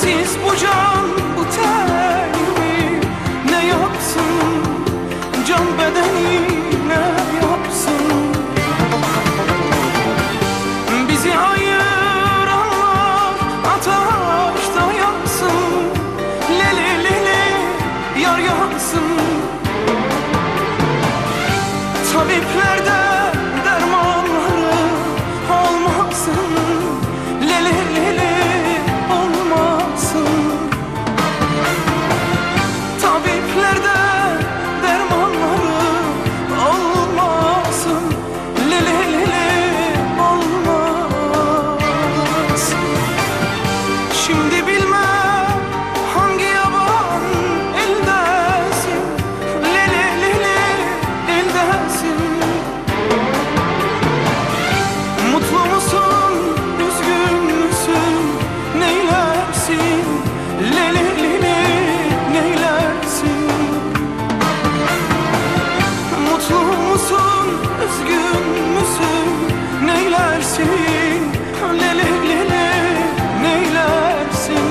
Sensiz bu can, bu tenimi ne yapsın? Can bedeni ne yapsın? Bizi ayıranlar ateşte yansın. Leli leli yar yansın. Tabiplerde dermanları olmasın. Leli leli olmasın. Tabiplerde dermanları olmasın. Leli leli olmasın. Şimdi bilme hangi yaban eldesin. Leli leli eldesin. Mutlu musun, üzgün müsün, neylersin? Leli leli neylersin? Mutlu musun, üzgün müsün, neylersin? Leli leli neylersin?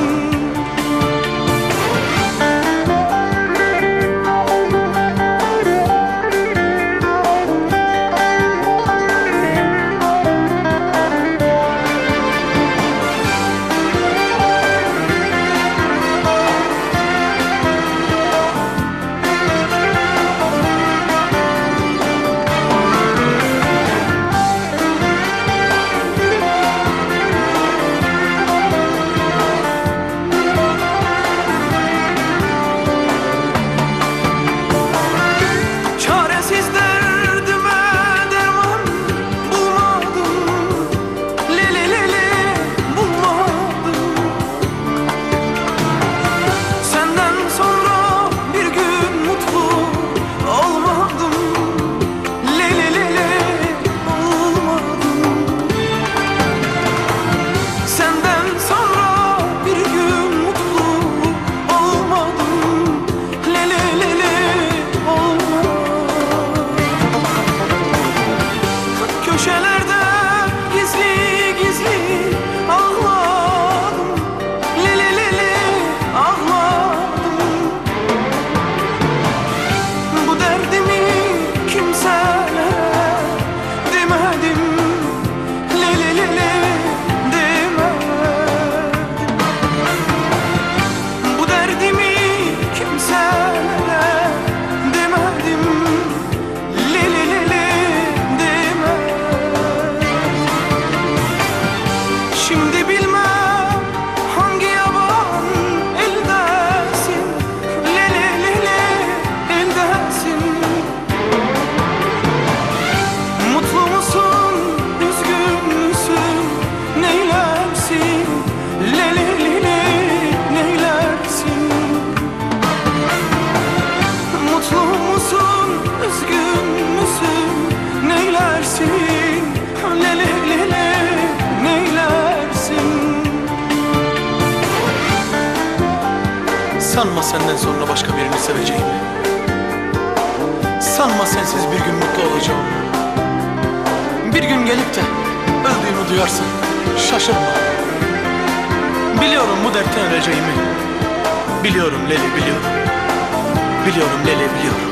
Çaresiz derdime derman bulmadım. Leli leli bulmadım. Senden sonra bir gün mutlu olmadım. Leli leli olmadım. Senden sonra bir gün mutlu olmadım. Leli leli olmadım. Köşelerde gizli gizli ağladım. Leli leli ağladım. Bu derdimi kimselere demedim. Leli leli demedim. Bu derdimi kimselere demedim. Leli leli demedim. Şimdi bilme hangi yaban eldesin. Leli leli eldesin. Mutlu musun, üzgün müsün, neylersin? Leli leli neylersin? Mutlu musun, üzgün müsün, neylersin? Leli leli neylersin? Sanma senden sonra başka birini seveceğimi. Sanma sensiz bir gün mutlu olacağım. Bir gün gelip de öldüğümü duyarsın, şaşırma. Biliyorum bu dertten öleceğimi. Biliyorum Leli biliyorum. Biliyorum Leli biliyorum.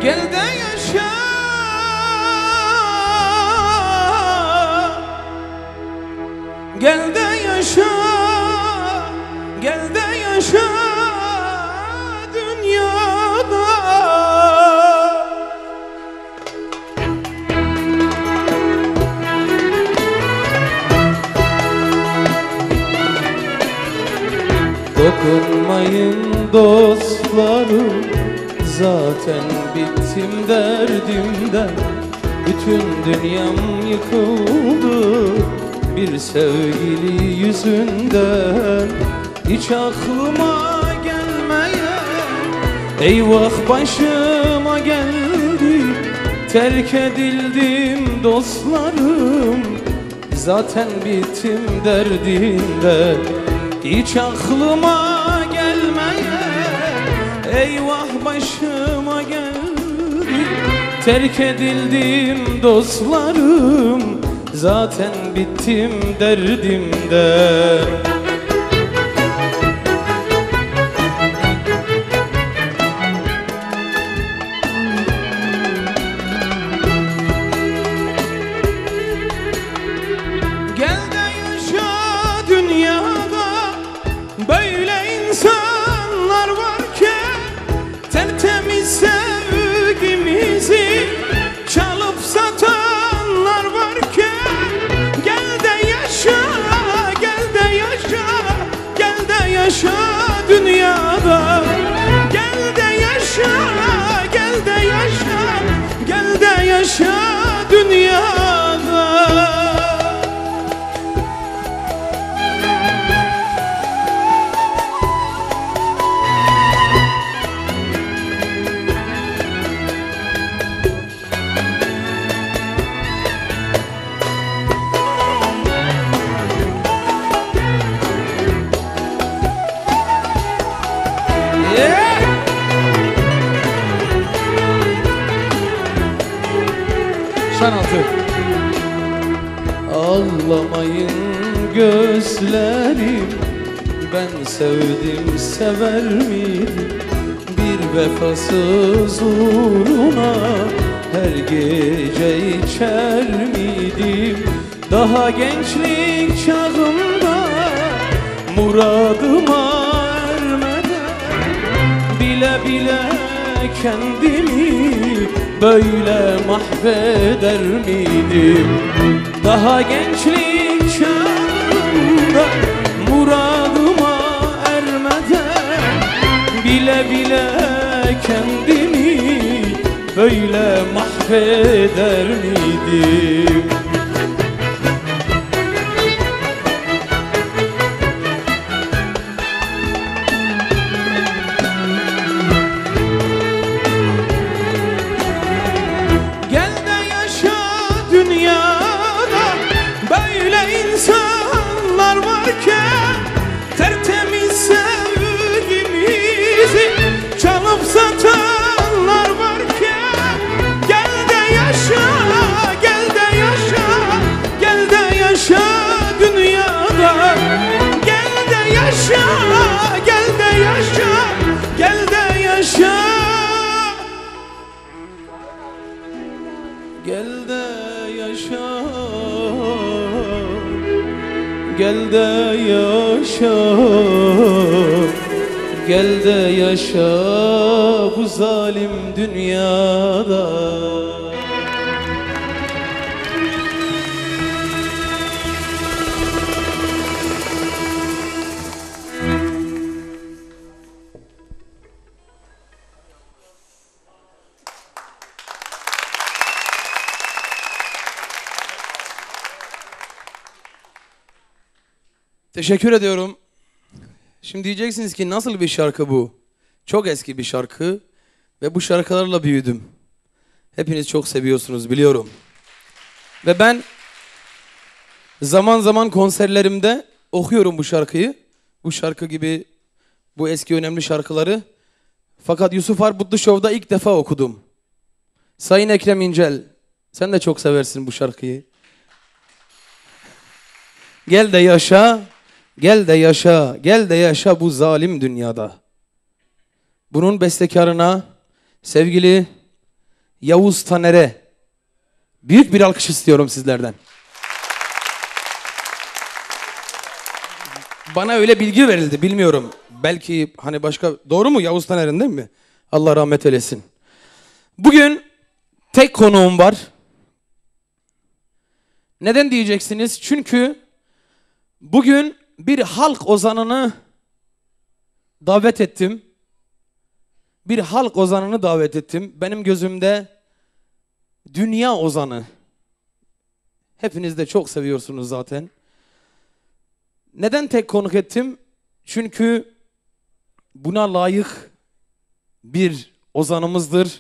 Gel de yaşa, gel de yaşa, gel de yaşa dünyada. Dokunmayın dostlarım, zaten bittim derdimden. Bütün dünyam yıkıldı bir sevgili yüzünden. Hiç aklıma gelmeyen eyvah başıma geldi. Terk edildim dostlarım, zaten bittim derdimden. Hiç aklıma gelmeyen eyvah başıma geldi. Terk edildim dostlarım, zaten bittim derdimden. Gel de yaşa dünyada, böyle insanlar varken, tertemiz sevgimizi çalıp satanlar varken. Gel de yaşa, gel de yaşa, gel de yaşa dünyada. Gel de yaşa, gel de yaşa, gel de yaşa dünyada. Sanatı. Ağlamayın gözlerim, ben sevdim sever miydim? Bir vefasız uğruna her gece içer miydim? Daha gençlik çağımda muradıma ermeden, bile bile kendimi böyle mahveder miydim? Daha gençlik çağımda muradıma ermeden, bile bile kendimi böyle mahveder miydim? İnsanlar varken, tertemiz sevgimizi çalıp satanlar varken. Gel de yaşa, gel de yaşa, gel de yaşa dünyada. Gel de yaşa, gel de yaşa, gel de yaşa, gel de yaşa, gel de yaşa, gel de yaşa bu zalim dünyada. Teşekkür ediyorum. Şimdi diyeceksiniz ki nasıl bir şarkı bu? Çok eski bir şarkı ve bu şarkılarla büyüdüm. Hepiniz çok seviyorsunuz biliyorum. Ve ben zaman zaman konserlerimde okuyorum bu şarkıyı. Bu şarkı gibi bu eski önemli şarkıları. Fakat Yusuf Armutlu Show'da ilk defa okudum. Sayın Ekrem İncel, sen de çok seversin bu şarkıyı. Gel de yaşa, gel de yaşa, gel de yaşa bu zalim dünyada. Bunun bestekarına sevgili Yavuz Taner'e büyük bir alkış istiyorum sizlerden. Bana öyle bilgi verildi, bilmiyorum. Belki hani başka, doğru mu? Yavuz Taner'in değil mi? Allah rahmet eylesin. Bugün tek konuğum var. Neden diyeceksiniz? Çünkü bugün bir halk ozanını davet ettim. Bir halk ozanını davet ettim. Benim gözümde dünya ozanı. Hepiniz de çok seviyorsunuz zaten. Neden tek konuk ettim? Çünkü buna layık bir ozanımızdır.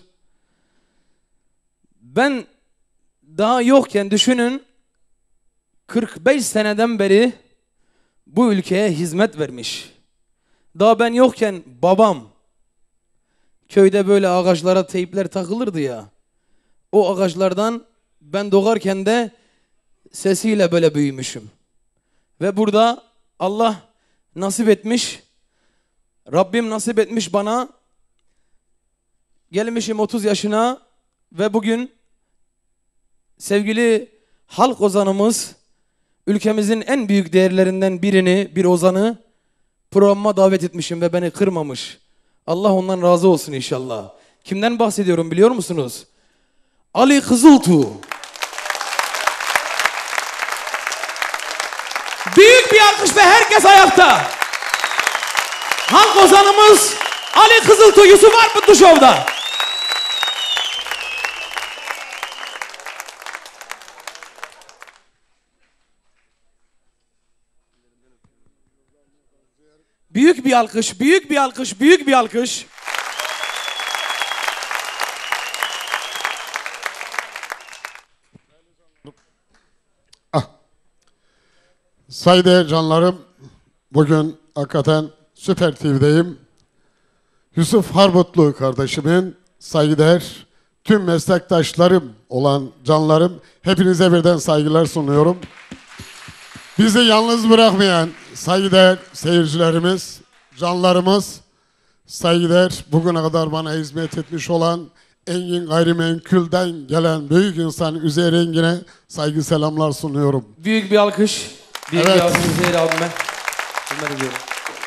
Ben daha yokken düşünün, 45 seneden beri bu ülkeye hizmet vermiş. Daha ben yokken babam köyde böyle ağaçlara teypler takılırdı ya. O ağaçlardan ben doğarken de sesiyle böyle büyümüşüm. Ve burada Allah nasip etmiş, Rabbim nasip etmiş bana. Gelmişim 30 yaşına ve bugün sevgili halk ozanımız, ülkemizin en büyük değerlerinden birini, bir ozanı programıma davet etmişim ve beni kırmamış. Allah ondan razı olsun inşallah. Kimden bahsediyorum biliyor musunuz? Ali Kızıltuğ. Büyük bir alkış ve herkes ayakta. Halk ozanımız Ali Kızıltuğ, Yusuf Armutlu Show'da. Büyük bir alkış, büyük bir alkış, büyük bir alkış. Saygıdeğer canlarım, bugün hakikaten Süper TV'deyim. Yusuf Harbutlu kardeşimin, saygıdeğer tüm meslektaşlarım olan canlarım, hepinize birden saygılar sunuyorum. Bizi yalnız bırakmayan saygıdeğer seyircilerimiz, canlarımız, saygıdeğer bugüne kadar bana hizmet etmiş olan Engin Gayrimenkul'den gelen büyük insan Üzeyir Engin'e saygı selamlar sunuyorum. Büyük bir alkış. Büyük Evet. bir alkış Üzeyir abime. Bunları diyorum.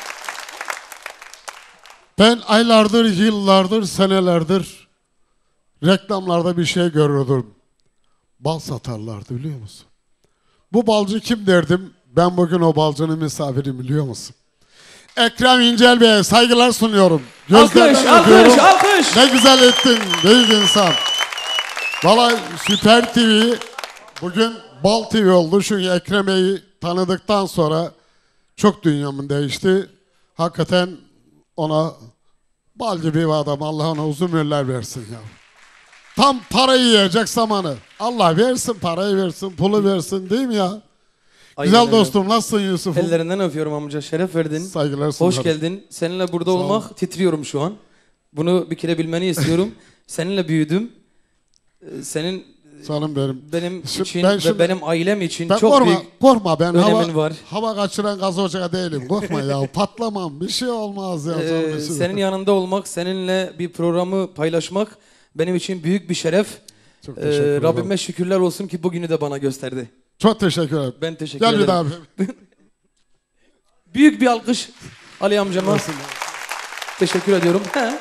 Ben aylardır, yıllardır, senelerdir reklamlarda bir şey görürdüm. Bal satarlardı biliyor musun? Bu balcı kim derdim? Ben bugün o balcının misafirim biliyor musun? Ekrem İncel Bey'e saygılar sunuyorum. Alkış, alkış, alkış. Ne güzel ettin büyük insan. Vallahi Süper TV bugün Bal TV oldu. Çünkü Ekrem Bey'i tanıdıktan sonra çok dünyamın değişti. Hakikaten ona bal gibi bir adam. Allah ona uzun ömürler versin ya. Tam parayı yiyecek zamanı. Allah versin, parayı versin, pulu versin değil mi ya? Aynen Güzel öyle. dostum, nasılsın Yusuf'um? Ellerinden öpüyorum amca. Şeref verdin. Saygılar sunarım. Hoş geldin. Seninle burada Sağ ol. olmak, titriyorum şu an. Bunu bir kere bilmeni istiyorum. Seninle büyüdüm. Senin Canım benim. için Ben ve şimdi- benim ailem için Ben çok büyük korkma ben önemin var. hava kaçıran gaz ocağı değilim. Korkma ya, patlamam, bir şey olmaz ya. canım benim. senin yanında olmak, seninle bir programı paylaşmak benim için büyük bir şeref. Çok teşekkür ederim. Rabbime şükürler olsun ki bugünü de bana gösterdi. Çok teşekkür ederim. Ben teşekkür Gel bir ederim. daha. Büyük bir alkış Ali amcama. Teşekkür ediyorum. He.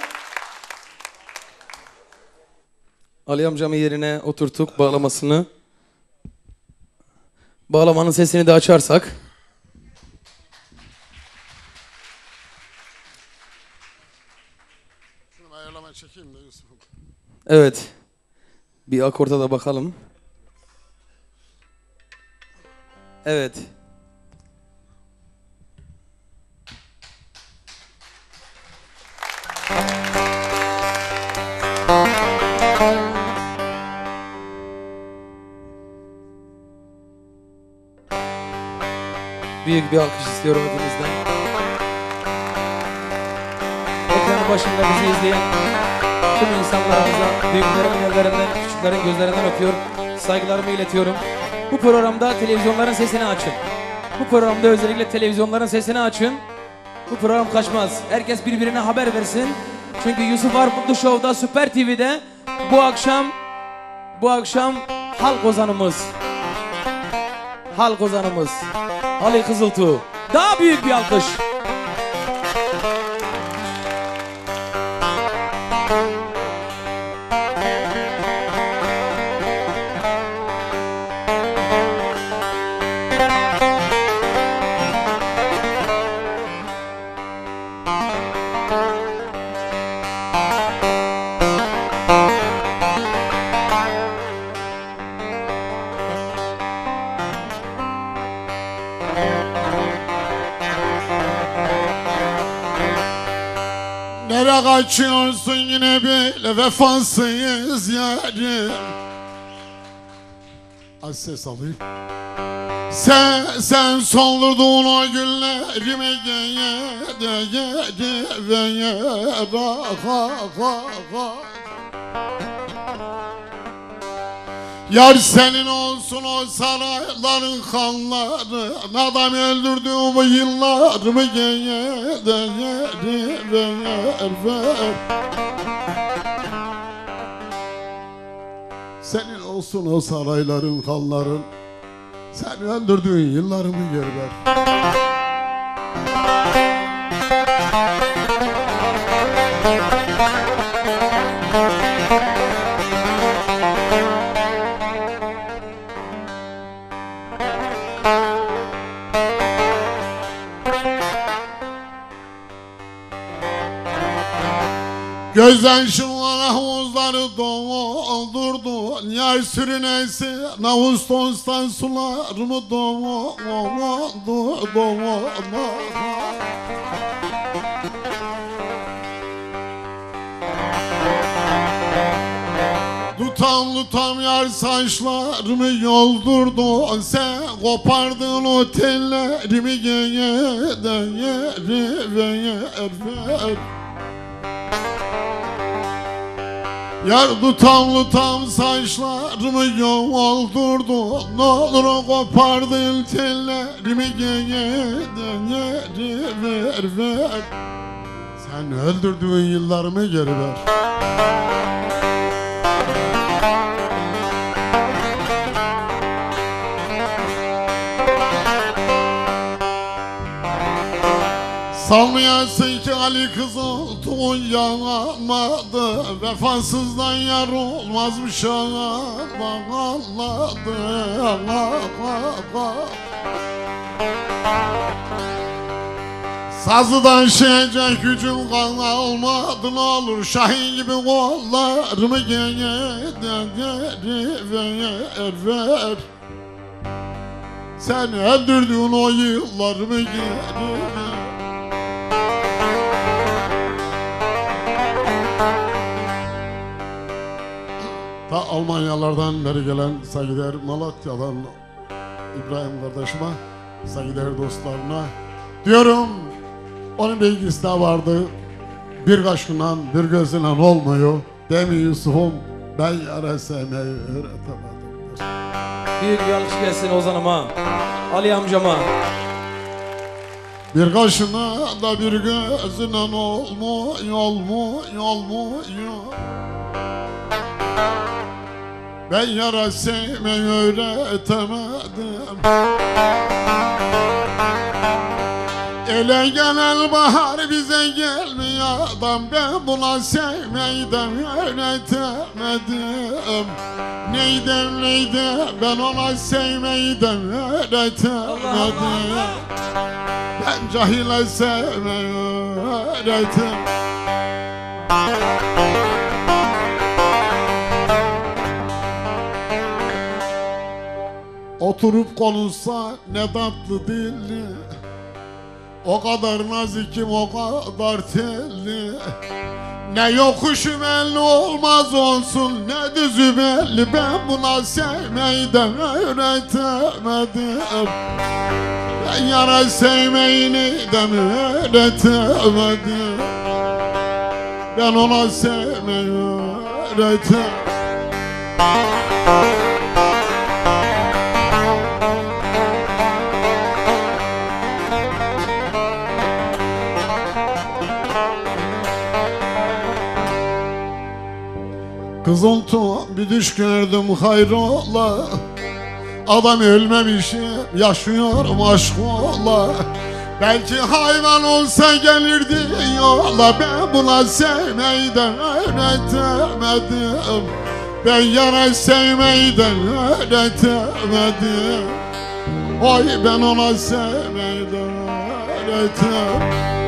Ali amcamı yerine oturttuk bağlamasını. Bağlamanın sesini de açarsak. Şunu ayarlama çekeyim de Yusuf'um. Evet. Bir akorta da bakalım. Evet. Büyük bir alkış istiyorum hepinizden. Ekranın başında bizi izleyen tüm insanlarımıza büyüklerimin ellerinden, küçüklerin gözlerinden öpüyor. Saygılarımı iletiyorum. Bu programda televizyonların sesini açın. Bu programda özellikle televizyonların sesini açın. Bu program kaçmaz. Herkes birbirine haber versin. Çünkü Yusuf Armutlu Show'da, Süper TV'de Bu akşam halk ozanımız Ali Kızıltuğ. Daha büyük bir alkış. Nereye kaçıyorsun yine böyle vefasız yarim? Az ses alayım. Sen soldurdun o günlerimi Yar senin olsun o sarayların kanları, adam öldürdü bu yıllarımı Senin olsun o sarayların kanların, sen öldürdüğün yıllarımı geri ver. Gözden şunlara havuzları doldurdun, yar sürünesi Ağustos'tan sularımı Tutam yar saçlarımı yoldurdun, sen kopardın o tellerimi Yar tutam saçlarımı yoldurdun, ne olur o kopardın tellerimi ver. Sen öldürdüğün yıllarımı geri ver. Sanmayasın ki Ali Kızıltuğ yanmadı, vefasızdan yar olmazmış anladı. Sazıdan şişecek gücüm kalmadı, ne olur Şahin gibi kollarımı ver. Sen öldürdün o yıllarımı geri ver. Ta Almanyalardan beri gelen saygıdeğer Malatya'dan İbrahim kardeşime, saygıdeğer dostlarına diyorum, onun bilgisi de vardı. Birkaç günden bir gözüyle olmuyor. Değil mi Yusuf'um? Ben yara sevmeyi öğretemedim. Büyük bir alkış gelsin Ozan'ıma, Ali amcama. Bir kaşına da bir gözüyle olmuyor. Ben yara sevmeyi öğretemedim. Ele gelen bahar bize gelmiyor adam, ben buna sevmeyi de öğretemedim. Neydi ben ona sevmeyi de öğretemedim. Ben cahile sevmeyi öğretemedim. Oturup konuşsa ne tatlı dilli, o kadar nazikim, o kadar telli. Ne yokuşu belli olmaz olsun, ne düzü belli, ben buna sevmeyi de öğretemedim. Ben yara sevmeyi de öğretemedim. Ben ona sevmeyi öğretemedim. Kızıltuğ bir düş gördüm hayrola. Adam ölmemişim, yaşıyorum aşkola. Belki hayvan olsa gelirdi yola. Ben buna sevmeyi de öğretemedim. Ben yara sevmeyi de öğretemedim. Oy ben ona sevmeyi de öğretemedim.